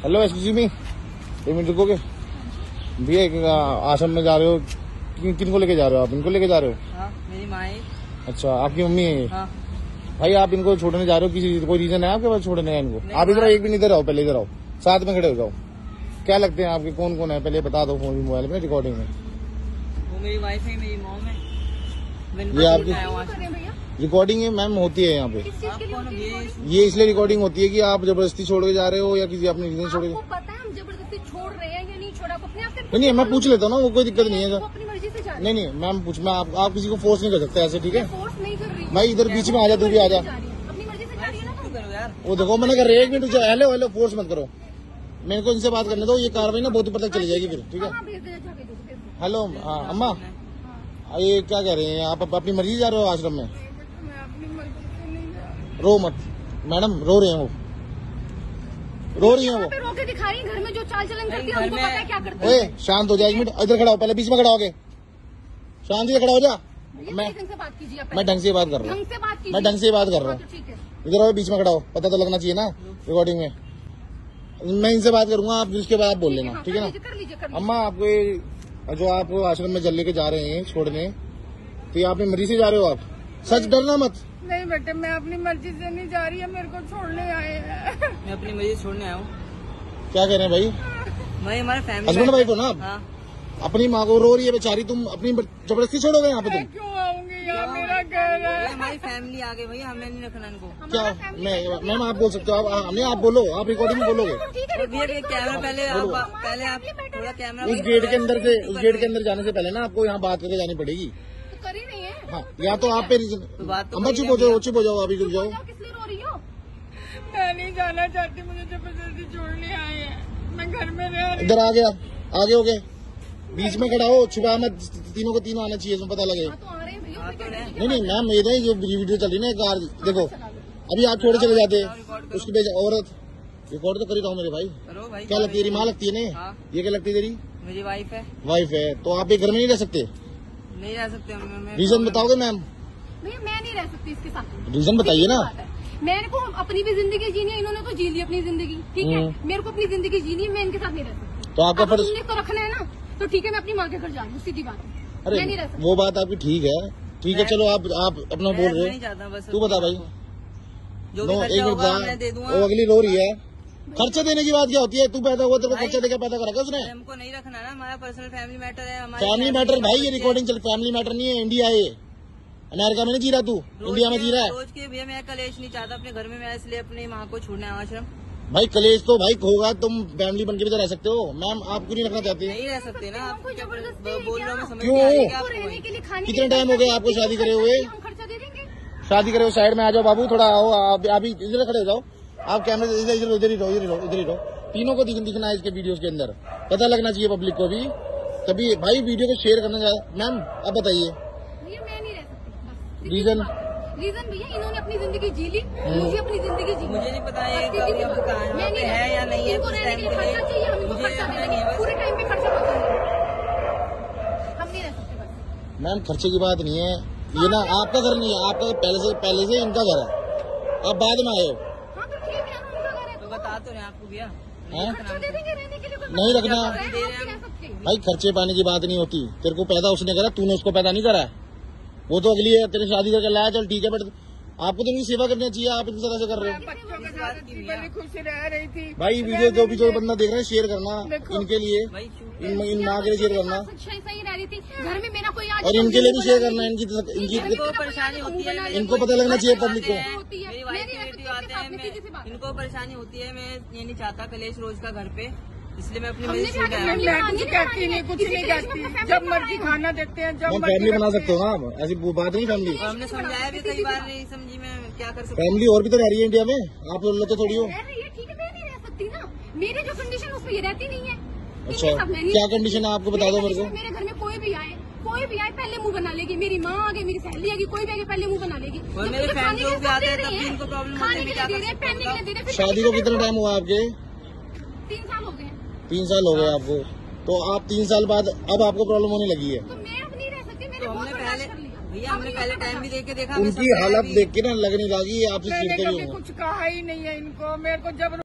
Hello excuse me, 1 minute रुकोगे भैया? एक आश्रम में जा रहे हो, किन को लेके जा रहे हो आप? इनको लेके जा रहे हो? हाँ, मेरी माँ है। अच्छा, आपकी मम्मी है? हाँ। भाई आप इनको छोड़ने जा रहे हो, किसी कोई रीजन है आपके पास छोड़ने का इनको? आप इधर एक भी नहीं, इधर आओ, पहले इधर आओ, साथ में खड़े हो जाओ। क्या लगते हैं आपके, कौन कौन है पहले बता दो फोन मोबाइल में रिकॉर्डिंग में। वो मेरी वाइफ है, मेरी मॉम है। ये आपकी रिकॉर्डिंग है मैम, होती है यहाँ पे। ये इसलिए रिकॉर्डिंग होती है कि आप जबरदस्ती छोड़ के जा रहे हो या किसी अपने रीजन छोड़ के? पता है हम जबरदस्ती छोड़ रहे हैं या नहीं छोड़ा, अपने आप नहीं, मैं पूछ लेता हूँ ना, वो कोई दिक्कत नहीं है। अपनी मर्जी से जा नहीं मैम पूछ, मैं आप किसी को फोर्स नहीं कर सकते ऐसे, ठीक है? फोर्स नहीं कर रही भाई इधर बीच में आ जा, तू भी आ जा। अपनी मर्जी से जा रही है ना यार। वो देखो मैंने कर रहे हैं, 1 मिनट हेलो हेलो, फोर्स मत करो, मेरे को इनसे बात करने दो। ये कार्रवाई ना बहुत ऊपर तक चली जाएगी फिर, ठीक है? हेलो अम्मा, ये क्या कह रहे हैं आप? अपनी मर्जी जा रहे हो आश्रम में? रो मत मैडम, रो रहे हैं वो, रो रही है वो। रो के दिखाई घर में जो चाल चलन करती है, हमको पता है क्या करती है। ओए शांत हो जा, 1 मिनट इधर खड़ा हो, पहले बीच में खड़ा हो गए, शांति से खड़ा हो जा। मैं ढंग से बात कीजिए, मैं ढंग से बात कर रहा हूँ, मैं ढंग से बात कर रहा हूँ। इधर आओ, बीच में खड़ा हो, पता तो लगना चाहिए ना रिकॉर्डिंग में। मैं इनसे बात करूंगा, आप उसके बाद आप बोल लेना, ठीक है ना? अम्मा आपको जो आप आश्रम में जल लेके जा रहे हैं छोड़ने, तो ये अपनी मर्जी से जा रहे हो आप? सच, डरना मत। नहीं बेटे, मैं अपनी मर्जी से नहीं जा रही है, मेरे को छोड़ने आए हैं। मैं अपनी मर्जी से छोड़ने आया हूँ। क्या कह रहे हैं भाई? मैं हमारे फैमिली हस्बैंड वाइफ हो ना आप? हाँ। अपनी माँ को रो रही है बेचारी, तुम अपनी जबरदस्ती छोड़ोगे यहाँ पे? तुम क्यों आऊंगी यार, मेरा घर है। हमारी फैमिली आ गई भैया, हमें नहीं रखना इनको। क्या मैम आप बोल सकते हो? आप नहीं, आप बोलो, आप रिकॉर्डिंग में बोलोगे। भैया कैमरा पहले आप थोड़ा कैमरा उस गेट के अंदर से, उस गेट के अंदर जाने से पहले ना आपको यहाँ बात करके जानी पड़ेगी। करी नहीं है। हाँ, या तो आप पे अम्मा चुप हो जाओ, चुप हो जाओ, अभी रुक जाओ। किस लिए रो रही हो? मैं नहीं जाना चाहती, मुझे जबरदस्ती छोड़ने आए हैं। मैं घर में रह रही। इधर आ गया, आगे हो गए, बीच में खड़ा हो, छुपा मत, तीनों को तीनों आना चाहिए, इसमें पता लगे। नहीं मैम, ये नहीं जो वीडियो चल रही है ना कार, देखो अभी आप छोड़े चले जाते, उसकी बेच औरत रिकॉर्ड तो कर ही रहा हूँ मेरे भाई। क्या लगती है? तेरी माँ लगती है? नहीं, ये क्या लगती है तेरी? मेरी वाइफ है। वाइफ है तो आप ये घर में नहीं रह सकते? नहीं रह सकते। रीजन बताओगे मैम? भैया मैं नहीं रह सकती इसके साथ। रीजन बताइए ना। मेरे को अपनी भी जिंदगी जीनी है, इन्होंने तो जी ली अपनी जिंदगी, ठीक है? मेरे को अपनी जिंदगी जीनी है, मैं इनके साथ नहीं रह सकती। तो आपका फर्ज तो रखना है ना, तो ठीक है मैं अपनी माँ के घर जा रही हूँ, सीधी बात है। अरे मैं नहीं रह सकती। वो बात आपकी ठीक है, ठीक है, चलो आप अपना बोल रहे हो, तू बता भाई। जो भी खर्चा होगा मैं दे दूंगा। वो अगली रो रही है, खर्चा देने की बात क्या होती है? तू पैदा हुआ, तेरे को खर्चा देकर पैदा करा उसने? हमको नहीं रखना ना, हमारा पर्सनल फैमिली मैटर है। फैमिली मैटर भाई, ये रिकॉर्डिंग चल, फैमिली मैटर नहीं है, इंडिया है, अमेरिका में नहीं जी रहा तू, इंडिया में जी रहा है। सोच के भैया मैं कलेश नहीं चाहता अपने घर में, मैं इसलिए अपनी माँ को छोड़ने आया आश्रम। भाई कलेश तो भाई होगा, तुम फैमिली बन के भी तो रह सकते हो। मैम आपको नहीं रखना चाहती? नहीं रह सकते ना, आप बोल रहे हो, मैं समझ क्यों? नहीं आ रही है। कितने टाइम हो गया आपको शादी करे हुए? शादी करे हुए, साइड में आ जाओ बाबू, थोड़ा आओ, अभी इधर खड़े हो जाओ आप, कैमरे इधर ही रहो, इधर ही रहो। तीनों को दिखना है इसके वीडियोस के अंदर, पता लगना चाहिए पब्लिक को भी, तभी भाई वीडियो को शेयर करना चाहिए। मैम अब बताइए मैं नहीं रह सकती। रीजन भैया इन्होंने अपनी जिंदगी जी ली, मुझे अपनी जिंदगी जी। मुझे नहीं पता है या नहीं है, इनको रहने के लिए खर्चा चाहिए, हम इनको खर्चा देंगे, पूरे टाइम पे खर्चा होता है, हम नहीं रह सकते बस। मैम खर्चे की बात नहीं है, ये ना आपका घर नहीं है, आपका पहले से इनका घर है, आप बाद में आए हो। तो बता तो रहे आपको भैया, नहीं रखना भाई, खर्चे पाने की बात नहीं होती। तेरे को पैदा उसने करा, तूने उसको पैदा नहीं करा, वो तो अगली है, तेरी शादी करके लाया, चल ठीक है, बट आपको तो इनकी सेवा करनी चाहिए, आप इस तरह से कर रहे हो। बच्चों के साथ बड़ी खुश रह रही थी। भाई वीडियो जो बंदा देख रहा है शेयर करना इनके लिए, इन माँ के लिए शेयर करना, सही रह रही थी घर में, मेरा कोई और इनके लिए भी शेयर करना, इनकी परेशानी होती है, इनको पता लगना चाहिए पब्लिक को। मेरी वाइफ की बेटी आते हैं, इनको परेशानी होती है, मैं ये नहीं चाहता कलेश रोज का घर पे, इसलिए मैं अपनी मर्जी से मैं कुछ कहती नहीं, कुछ नहीं कहती, जब मर्जी खाना देते हैं, जब फैमिली बना सकते हो ना, ऐसी बात नहीं फैमिली। हमने समझाया भी कई बार, नहीं समझी, मैं क्या कर सकती। फैमिली और भी तो रह रही है इंडिया में, आप लोग तो थोड़ी हो। ठीक है, मैं नहीं रह सकती ना, मेरी जो कंडीशन उसमें ये रहती नहीं है। अच्छा क्या कंडीशन है आपको बता दो मेरे को। मेरे घर में कोई भी आए पहले मुंह बना लेगी, मेरी माँ आ गई, मेरी सहेली आ गई, कोई भी आगे पहले मुंह बना लेगी। और मेरे फैन लोग भी आते हैं तब भी इनको प्रॉब्लम होती है, क्या कर सकते हैं। शादी को कितना टाइम हुआ आपके? 3 साल हो गए। 3 साल हो गए आपको, तो आप 3 साल बाद अब आपको प्रॉब्लम होने लगी है। तो मैं अब नहीं रह सकती, मैंने तो बहुत बर्दाश्त कर लिया। भैया हमने पहले टाइम भी देके देखा, उनकी हालत देख के ना लगने लगी आपसे चिढ़ते भी कुछ कहा ही नहीं है इनको, मेरे को जब